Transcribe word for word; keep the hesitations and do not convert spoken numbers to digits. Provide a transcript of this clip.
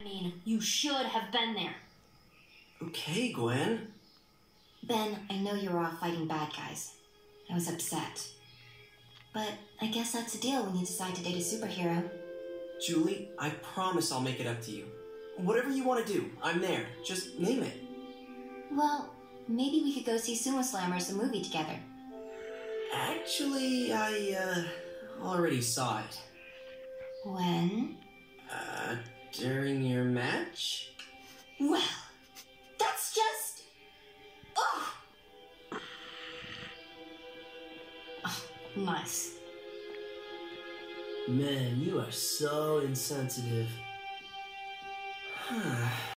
mean, you should have been there. Okay, Gwen. Ben, I know you were off fighting bad guys. I was upset. But I guess that's the deal when you decide to date a superhero. Julie, I promise I'll make it up to you. Whatever you want to do, I'm there. Just name it. Well, maybe we could go see Sumo Slammers, the movie, together. Actually, I, uh, already saw it. When? Uh, during your match? Well, that's just... Oh! Oh, nice. Man, you are so insensitive.